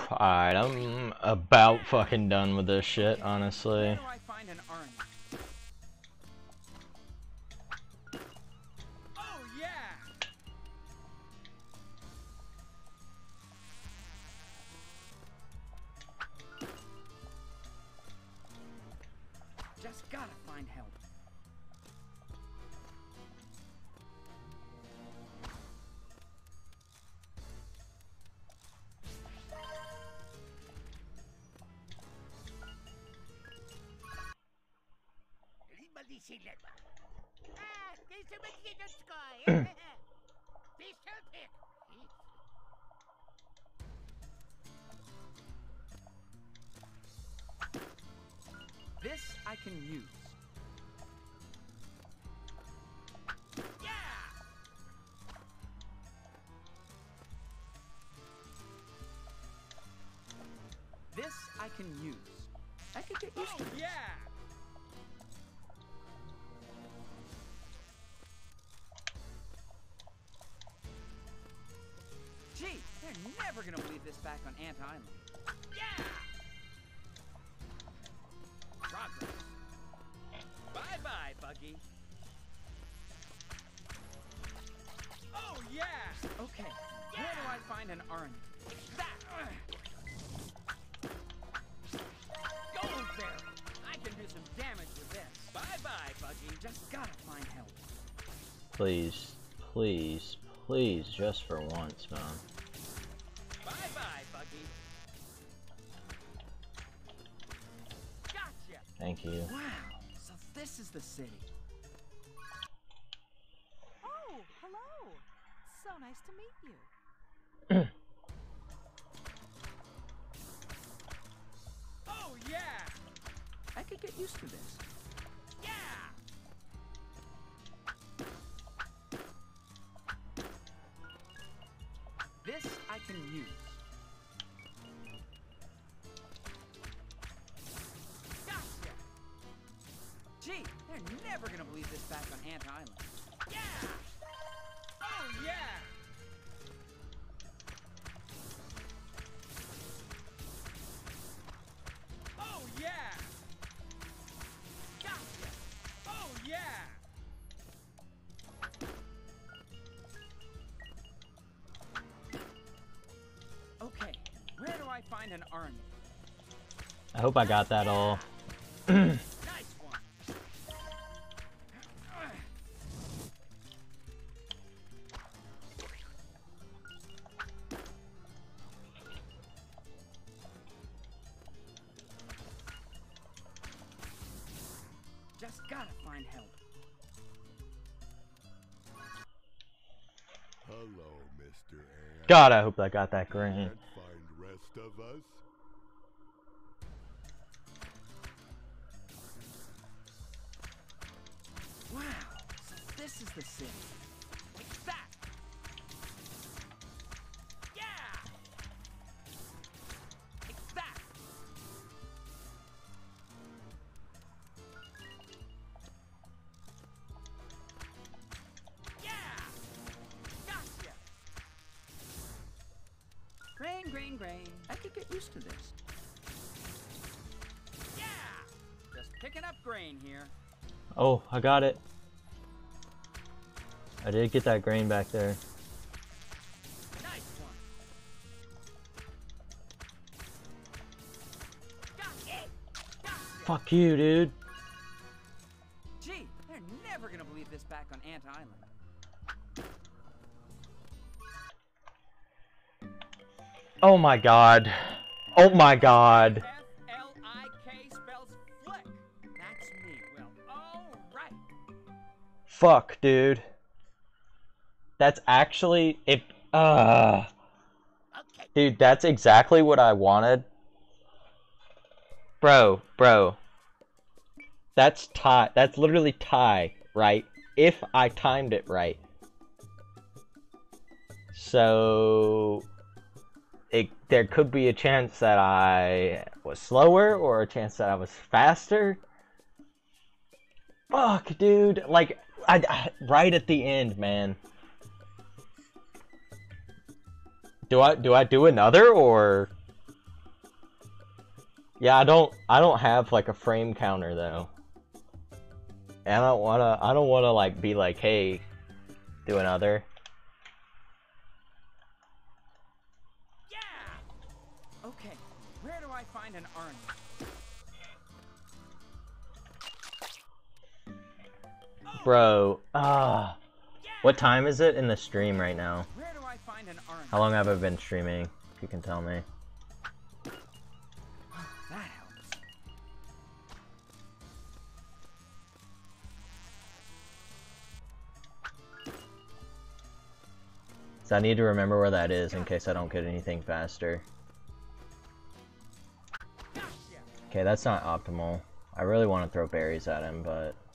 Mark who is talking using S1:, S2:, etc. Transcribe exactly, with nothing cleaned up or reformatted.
S1: Alright, I'm about fucking done with this shit, honestly.
S2: Where do I find an orange? Oh yeah! Just gotta find help.
S3: Ah, there's somebody in the sky. Please help him.
S2: This I can use. Yeah! This I can use. I could get used to it. Yeah! Gee, they're never gonna believe this back on Ant Island. Yeah! Progress. Bye-bye, Buggy. Oh, yeah! Okay, yeah. Where do I find an orange? That! Goldberry! I can do some damage with this. Bye-bye, Buggy. Just gotta find help.
S1: Please, please, please, just for once, man.
S2: Bye-bye, Buggy. Gotcha!
S1: Thank you.
S2: Wow, so this is the city.
S4: Oh, hello. So nice to meet you.
S2: Oh, yeah! I could get used to this. Yeah! This I can use. Gotcha! Gee, they're never gonna believe this back on Ant Island. Yeah! Oh, yeah! Oh, yeah! Gotcha! Oh, yeah! Okay, where do I find an army?
S1: I hope I got that all.
S2: Nice one! Just gotta find help.
S5: Hello, Mister Ant.
S1: God, I hope I got that green.
S5: Can't find rest of us.
S2: Wow, so this is the city. It's that. Yeah. It's that. Yeah. Gotcha. Grain, grain, grain. I could get used to this. Yeah. Just picking up grain here.
S1: Oh, I got it. I did get that grain back there.
S2: Nice one. Gotcha. Gotcha.
S1: Fuck you, dude.
S2: Gee, they're never gonna believe this back on Ant Island.
S1: Oh my god. Oh my god.
S2: F L I K spells flick. That's me. Well, alright.
S1: Fuck, dude. That's actually if uh
S3: Okay.
S1: dude, that's exactly what I wanted. Bro, bro. That's tie. That's literally tie, right? If I timed it right. So it there could be a chance that I was slower or a chance that I was faster. Fuck, dude. Like I, I right at the end, man. Do I do I do another or Yeah, I don't I don't have like a frame counter though. And I don't wanna I don't wanna like be like, hey, do another.
S2: Yeah! Okay, where do I find an Arnie?
S1: Bro, ah.
S2: Yeah!
S1: What time is it in the stream right now?
S2: Where do I find an Arnie?
S1: How long have I been streaming? If you can tell me.
S2: That helps.
S1: So I need to remember where that is in case I don't get anything faster.
S2: Gotcha!
S1: Okay, that's not optimal. I really want to throw berries at him, but